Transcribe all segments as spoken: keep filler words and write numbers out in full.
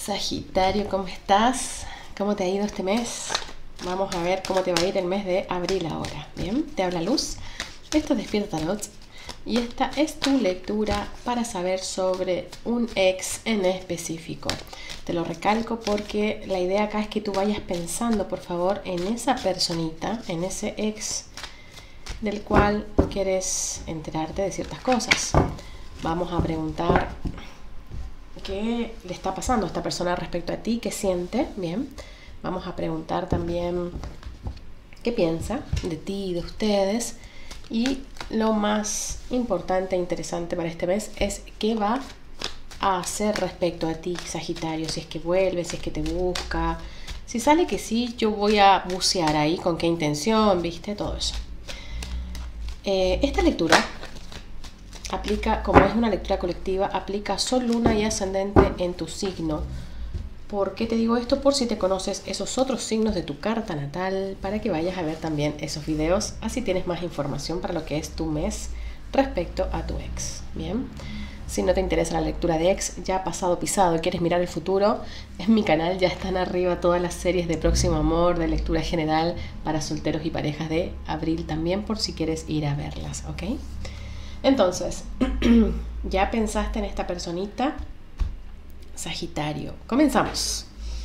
Sagitario, ¿cómo estás? ¿Cómo te ha ido este mes? Vamos a ver cómo te va a ir el mes de abril ahora. Bien, te habla Luz. Esto es Despierta Tarot y esta es tu lectura para saber sobre un ex en específico. Te lo recalco porque la idea acá es que tú vayas pensando, por favor, en esa personita, en ese ex del cual quieres enterarte de ciertas cosas. Vamos a preguntar qué le está pasando a esta persona respecto a ti, qué siente. Bien, vamos a preguntar también qué piensa de ti y de ustedes. Y lo más importante e interesante para este mes es qué va a hacer respecto a ti, Sagitario. Si es que vuelve, si es que te busca. Si sale que sí, yo voy a bucear ahí con qué intención, ¿viste? Todo eso. Eh, esta lectura aplica, como es una lectura colectiva, aplica Sol, Luna y Ascendente en tu signo. ¿Por qué te digo esto? Por si te conoces esos otros signos de tu carta natal, para que vayas a ver también esos videos, así tienes más información para lo que es tu mes respecto a tu ex. Bien, si no te interesa la lectura de ex, ya pasado pisado y quieres mirar el futuro, en mi canal ya están arriba todas las series de Próximo Amor, de lectura general para solteros y parejas de abril también, por si quieres ir a verlas, ¿ok? Entonces, ¿ya pensaste en esta personita? Sagitario. Comenzamos.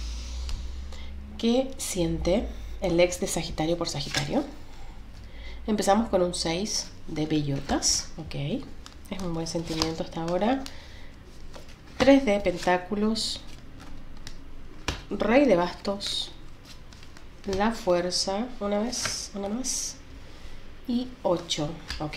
¿Qué siente el ex de Sagitario por Sagitario? Empezamos con un seis de bellotas. Ok. Es un buen sentimiento hasta ahora. tres de pentáculos. Rey de bastos. La fuerza. Una vez. Una más. Y ocho. Ok.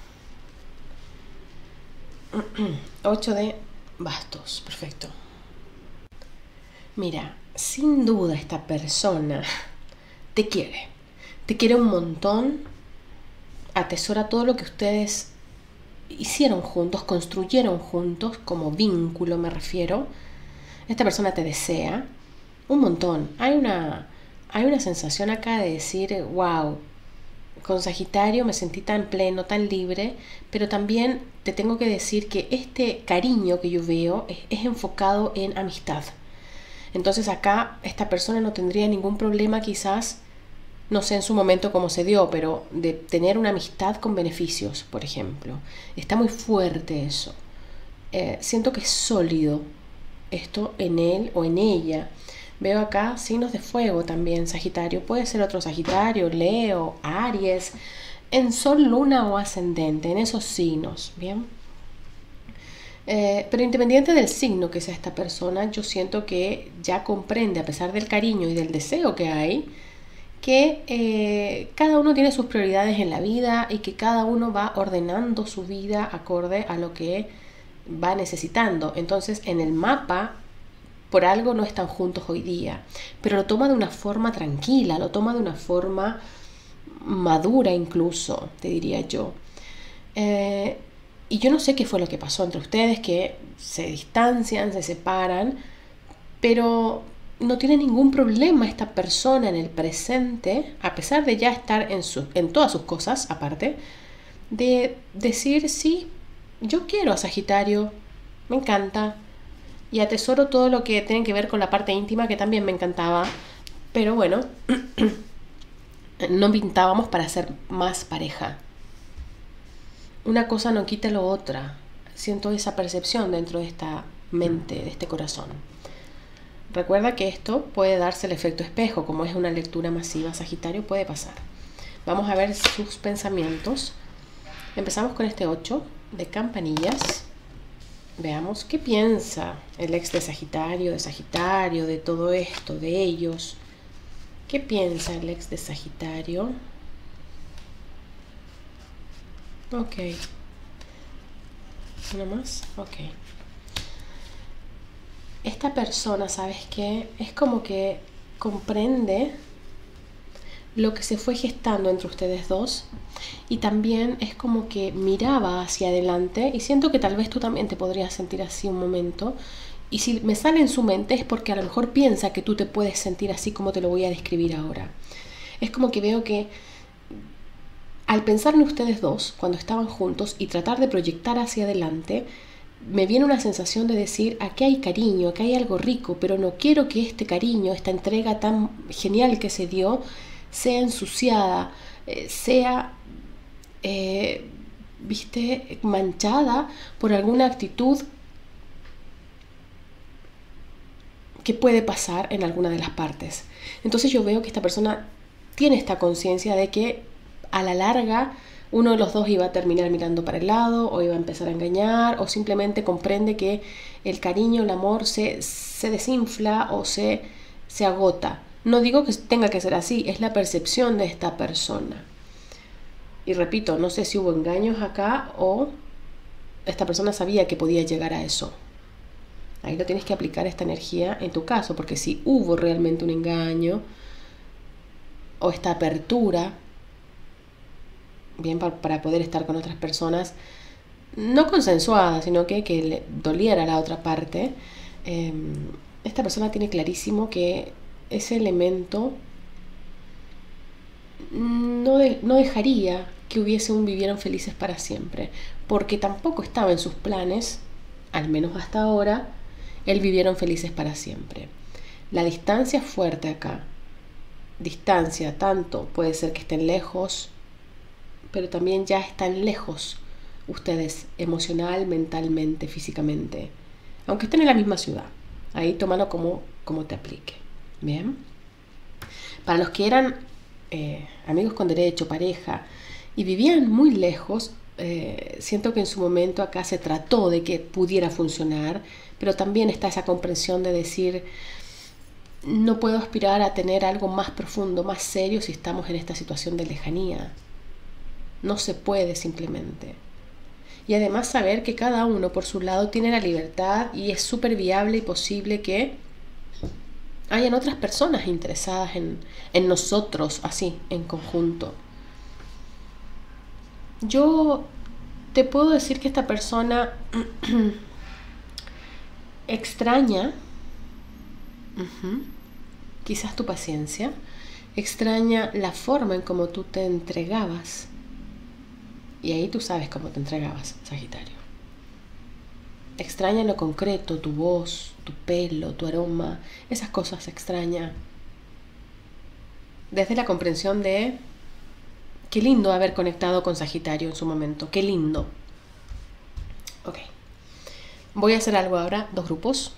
ocho de bastos, perfecto. Mira, sin duda esta persona te quiere, te quiere un montón, atesora todo lo que ustedes hicieron juntos, construyeron juntos, como vínculo me refiero. Esta persona te desea un montón. Hay una, hay una sensación acá de decir, wow, con Sagitario me sentí tan pleno, tan libre, pero también te tengo que decir que este cariño que yo veo es, es enfocado en amistad. Entonces acá esta persona no tendría ningún problema, quizás, no sé en su momento cómo se dio, pero de tener una amistad con beneficios, por ejemplo. Está muy fuerte eso. Eh, siento que es sólido esto en él o en ella. Veo acá signos de fuego también, Sagitario. Puede ser otro Sagitario, Leo, Aries, en Sol, Luna o Ascendente, en esos signos, ¿bien? Eh, pero independiente del signo que sea esta persona, yo siento que ya comprende, a pesar del cariño y del deseo que hay, que eh, cada uno tiene sus prioridades en la vida y que cada uno va ordenando su vida acorde a lo que va necesitando. Entonces, en el mapa, por algo no están juntos hoy día, pero lo toma de una forma tranquila, lo toma de una forma madura incluso, te diría yo. Eh, y yo no sé qué fue lo que pasó entre ustedes, que se distancian, se separan, pero no tiene ningún problema esta persona en el presente, a pesar de ya estar en, su, en todas sus cosas, aparte, de decir, sí, yo quiero a Sagitario, me encanta, y atesoro todo lo que tiene que ver con la parte íntima, que también me encantaba. Pero bueno, no pintábamos para ser más pareja. Una cosa no quita lo otra. Siento esa percepción dentro de esta mente, de este corazón. Recuerda que esto puede darse el efecto espejo. Como es una lectura masiva, Sagitario, puede pasar. Vamos a ver sus pensamientos. Empezamos con este ocho de campanillas. Veamos qué piensa el ex de Sagitario, de Sagitario, de todo esto, de ellos. ¿Qué piensa el ex de Sagitario? Ok. ¿Una más? Ok. Esta persona, ¿sabes qué? Es como que comprende lo que se fue gestando entre ustedes dos, y también es como que miraba hacia adelante, y siento que tal vez tú también te podrías sentir así un momento, y si me sale en su mente es porque a lo mejor piensa que tú te puedes sentir así como te lo voy a describir ahora. Es como que veo que al pensar en ustedes dos cuando estaban juntos y tratar de proyectar hacia adelante, me viene una sensación de decir, aquí hay cariño, aquí hay algo rico, pero no quiero que este cariño, esta entrega tan genial que se dio, sea ensuciada, eh, sea, eh, viste, manchada por alguna actitud que puede pasar en alguna de las partes. Entonces yo veo que esta persona tiene esta conciencia de que a la larga uno de los dos iba a terminar mirando para el lado, o iba a empezar a engañar, o simplemente comprende que el cariño, el amor se, se desinfla o se, se agota. No digo que tenga que ser así, es la percepción de esta persona. Y repito, no sé si hubo engaños acá o esta persona sabía que podía llegar a eso. Ahí lo tienes que aplicar esta energía en tu caso, porque si hubo realmente un engaño o esta apertura, bien, para, para poder estar con otras personas, no consensuadas, sino que, que le doliera a la otra parte, eh, esta persona tiene clarísimo que ese elemento no, de, no dejaría que hubiese un vivieron felices para siempre, porque tampoco estaba en sus planes, al menos hasta ahora, el vivieron felices para siempre. La distancia es fuerte acá. Distancia, tanto puede ser que estén lejos, pero también ya están lejos ustedes emocional, mentalmente, físicamente, aunque estén en la misma ciudad. Ahí tómalo como, como te aplique. Bien. Para los que eran eh, amigos con derecho, pareja, y vivían muy lejos, eh, siento que en su momento acá se trató de que pudiera funcionar, pero también está esa comprensión de decir, no puedo aspirar a tener algo más profundo, más serio si estamos en esta situación de lejanía. No se puede simplemente. Y además saber que cada uno por su lado tiene la libertad y es súper viable y posible que hayan otras personas interesadas en, en nosotros, así, en conjunto. Yo te puedo decir que esta persona extraña, uh-huh, quizás tu paciencia, extraña la forma en cómo tú te entregabas. Y ahí tú sabes cómo te entregabas, Sagitario. Extraña en lo concreto, tu voz, tu pelo, tu aroma, esas cosas extraña. Desde la comprensión de qué lindo haber conectado con Sagitario en su momento, qué lindo. Ok. Voy a hacer algo ahora, dos grupos.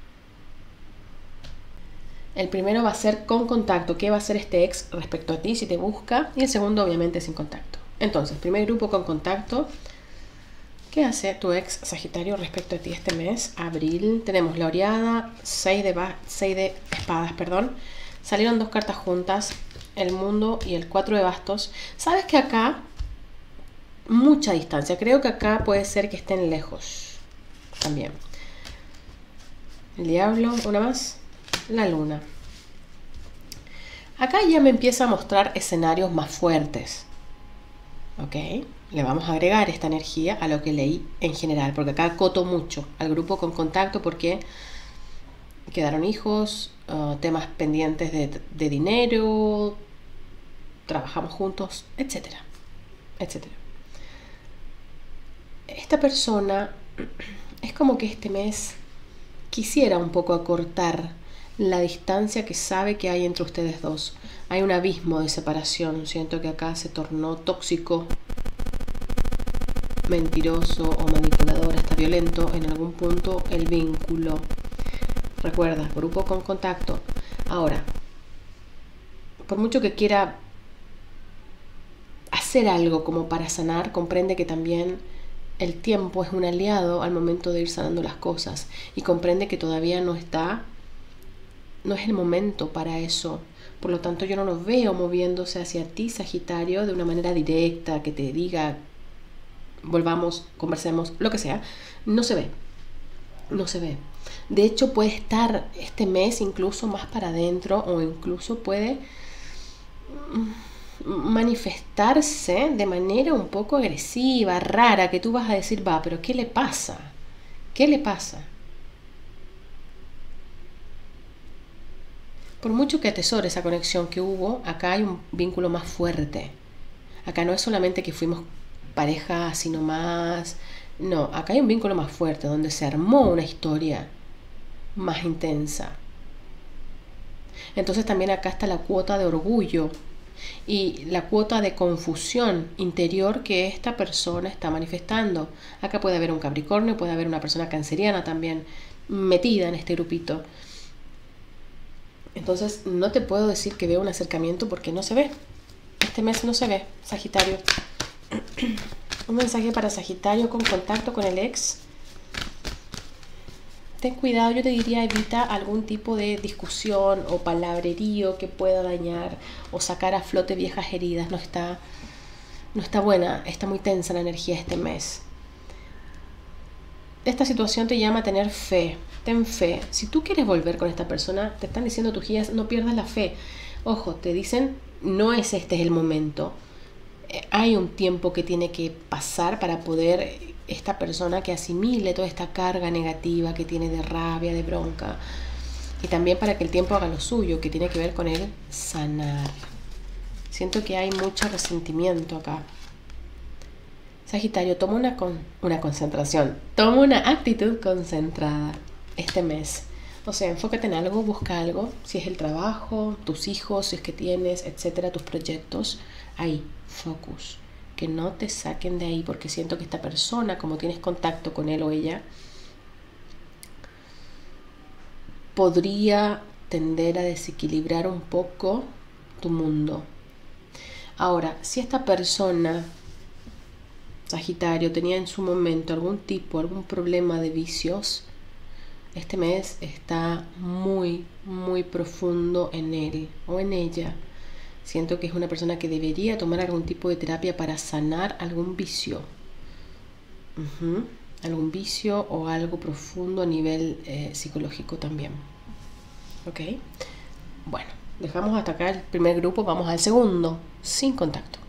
El primero va a ser con contacto, qué va a hacer este ex respecto a ti si te busca, y el segundo obviamente sin contacto. Entonces, primer grupo con contacto. ¿Qué hace tu ex Sagitario respecto a ti este mes? Abril. Tenemos la oreada, seis de, seis de espadas, perdón. Salieron dos cartas juntas, el mundo y el cuatro de bastos. ¿Sabes que acá? Mucha distancia. Creo que acá puede ser que estén lejos. También. El diablo, una más. La luna. Acá ya me empieza a mostrar escenarios más fuertes. ¿Ok? Le vamos a agregar esta energía a lo que leí en general, porque acá acoto mucho al grupo con contacto porque quedaron hijos, uh, temas pendientes de, de dinero, trabajamos juntos, etcétera, etcétera. Esta persona es como que este mes quisiera un poco acortar la distancia que sabe que hay entre ustedes dos. Hay un abismo de separación. Siento que acá se tornó tóxico, mentiroso o manipulador, hasta violento en algún punto el vínculo. Recuerda, grupo con contacto. Ahora, por mucho que quiera hacer algo como para sanar, comprende que también el tiempo es un aliado al momento de ir sanando las cosas, y comprende que todavía no está, no es el momento para eso. Por lo tanto, yo no lo veo moviéndose hacia ti, Sagitario, de una manera directa, que te diga, volvamos, conversemos, lo que sea. No se ve, no se ve. De hecho, puede estar este mes incluso más para adentro, o incluso puede manifestarse de manera un poco agresiva, rara, que tú vas a decir, va, pero ¿qué le pasa? ¿Qué le pasa? Por mucho que atesore esa conexión que hubo, acá hay un vínculo más fuerte. Acá no es solamente que fuimos pareja así nomás, No, acá hay un vínculo más fuerte, donde se armó una historia más intensa. Entonces también acá está la cuota de orgullo y la cuota de confusión interior que esta persona está manifestando. Acá puede haber un Capricornio, puede haber una persona canceriana también metida en este grupito. Entonces no te puedo decir que veo un acercamiento porque no se ve. Este mes no se ve, Sagitario. Un mensaje para Sagitario con contacto con el ex. Ten cuidado, yo te diría, evita algún tipo de discusión o palabrerío que pueda dañar o sacar a flote viejas heridas. No está, no está buena, está muy tensa la energía este mes. Esta situación te llama a tener fe. Ten fe. Si tú quieres volver con esta persona, te están diciendo tus guías, no pierdas la fe. Ojo, te dicen, no es este el momento. Eh, hay un tiempo que tiene que pasar para poder esta persona que asimile toda esta carga negativa que tiene de rabia, de bronca. Y también para que el tiempo haga lo suyo, que tiene que ver con el sanar. Siento que hay mucho resentimiento acá. Sagitario, toma una, con, una concentración, toma una actitud concentrada este mes. O sea, enfócate en algo, busca algo, si es el trabajo, tus hijos, si es que tienes, etcétera, tus proyectos. Ahí, focus. Que no te saquen de ahí, porque siento que esta persona, como tienes contacto con él o ella, podría tender a desequilibrar un poco tu mundo. Ahora, si esta persona, Sagitario, tenía en su momento algún tipo, algún problema de vicios, este mes está muy, muy profundo en él o en ella. Siento que es una persona que debería tomar algún tipo de terapia para sanar algún vicio. Uh-huh. Algún vicio o algo profundo a nivel eh, psicológico también. ¿Ok? Bueno, dejamos hasta acá el primer grupo, vamos al segundo, sin contacto.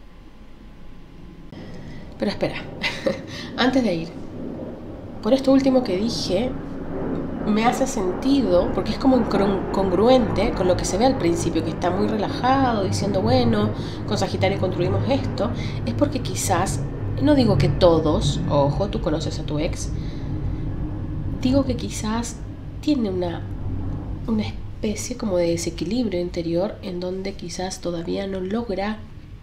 Pero espera, antes de ir, por esto último que dije, me hace sentido, porque es como incongruente con lo que se ve al principio, que está muy relajado, diciendo, bueno, con Sagitario construimos esto, es porque quizás, no digo que todos, ojo, tú conoces a tu ex, digo que quizás tiene una, una especie como de desequilibrio interior en donde quizás todavía no logra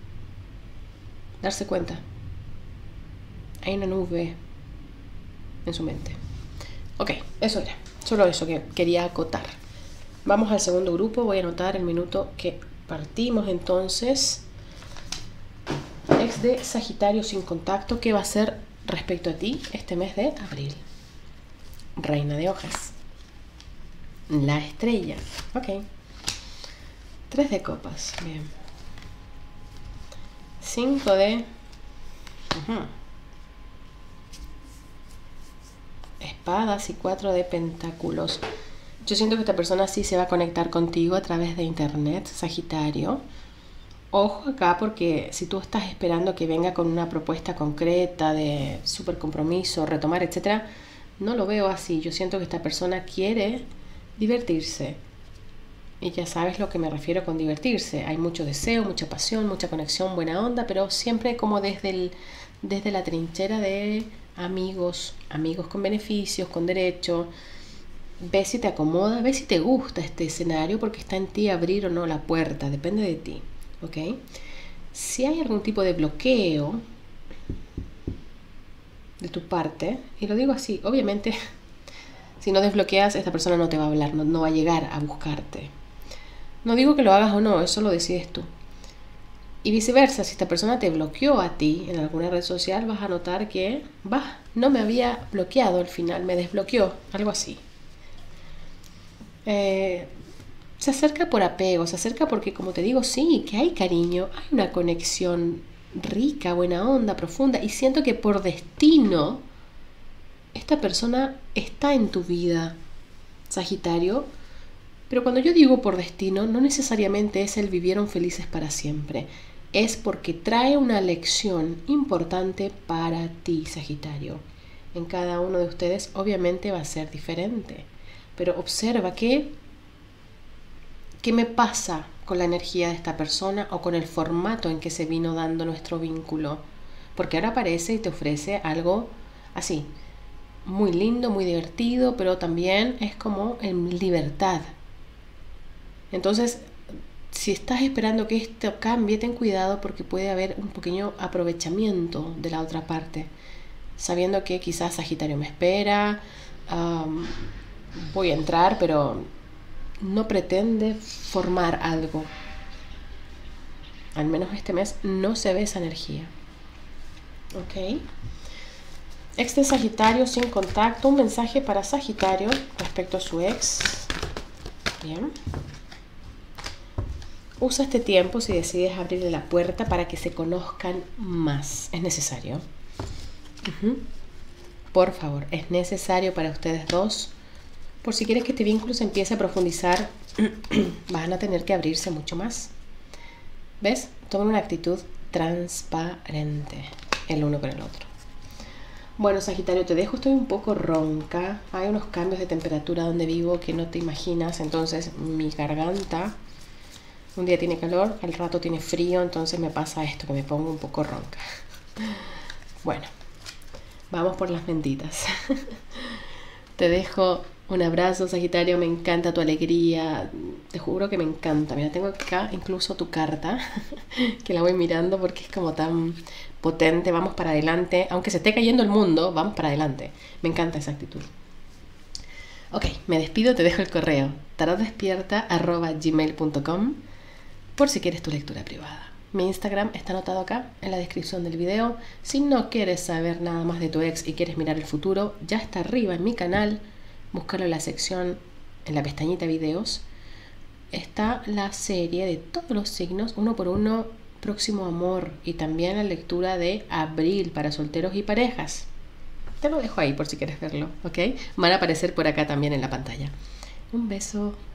darse cuenta. Hay una nube en su mente. Ok, eso era. Solo eso que quería acotar. Vamos al segundo grupo. Voy a anotar el minuto que partimos entonces. Ex de Sagitario sin contacto. ¿Qué va a ser respecto a ti este mes de abril? Reina de hojas. La estrella. Ok. Tres de copas. Bien. Cinco de... Uh-huh. Espadas y cuatro de pentáculos. Yo siento que esta persona sí se va a conectar contigo a través de internet, Sagitario. Ojo acá, porque si tú estás esperando que venga con una propuesta concreta de súper compromiso, retomar, etcétera, no lo veo así. Yo siento que esta persona quiere divertirse. Y ya sabes lo que me refiero con divertirse. Hay mucho deseo, mucha pasión, mucha conexión, buena onda, pero siempre como desde, el, desde la trinchera de amigos, amigos con beneficios, con derecho. Ve si te acomoda, ve si te gusta este escenario, porque está en ti abrir o no la puerta, depende de ti, ¿ok? Si hay algún tipo de bloqueo de tu parte, y lo digo así, obviamente, si no desbloqueas, esta persona no te va a hablar, no, no va a llegar a buscarte. No digo que lo hagas o no, eso lo decides tú. Y viceversa, si esta persona te bloqueó a ti en alguna red social, vas a notar que, va, no me había bloqueado al final, me desbloqueó, algo así. Eh, se acerca por apego, se acerca porque, como te digo, sí, que hay cariño, hay una conexión rica, buena onda, profunda, y siento que por destino esta persona está en tu vida, Sagitario. Pero cuando yo digo por destino, no necesariamente es el vivieron felices para siempre. Es porque trae una lección importante para ti, Sagitario. En cada uno de ustedes obviamente va a ser diferente. Pero observa qué, qué me pasa con la energía de esta persona o con el formato en que se vino dando nuestro vínculo. Porque ahora aparece y te ofrece algo así, muy lindo, muy divertido, pero también es como en libertad. Entonces, si estás esperando que esto cambie, ten cuidado porque puede haber un pequeño aprovechamiento de la otra parte, sabiendo que quizás Sagitario me espera, um, voy a entrar, pero no pretende formar algo. Al menos este mes no se ve esa energía. Ok. Ex de Sagitario sin contacto. Un mensaje para Sagitario respecto a su ex. Bien. Usa este tiempo si decides abrirle la puerta para que se conozcan más. Es necesario. Uh-huh. Por favor, es necesario para ustedes dos. Por si quieres que este vínculo se empiece a profundizar, van a tener que abrirse mucho más. ¿Ves? Tomen una actitud transparente el uno con el otro. Bueno, Sagitario, te dejo, estoy un poco ronca. Hay unos cambios de temperatura donde vivo que no te imaginas. Entonces mi garganta un día tiene calor, al rato tiene frío. Entonces me pasa esto, que me pongo un poco ronca. Bueno, vamos por las mentitas. Te dejo un abrazo, Sagitario. Me encanta tu alegría. Te juro que me encanta. Mira, tengo acá incluso tu carta, que la voy mirando porque es como tan potente. Vamos para adelante. Aunque se esté cayendo el mundo, vamos para adelante. Me encanta esa actitud. Ok, me despido. Te dejo el correo tarotdespierta arroba gmail punto com por si quieres tu lectura privada. Mi Instagram está anotado acá en la descripción del video. Si no quieres saber nada más de tu ex y quieres mirar el futuro, ya está arriba en mi canal. Búscalo en la sección, en la pestañita videos. Está la serie de todos los signos, uno por uno, próximo amor. Y también la lectura de abril para solteros y parejas. Te lo dejo ahí por si quieres verlo, ¿ok? Van a aparecer por acá también en la pantalla. Un beso.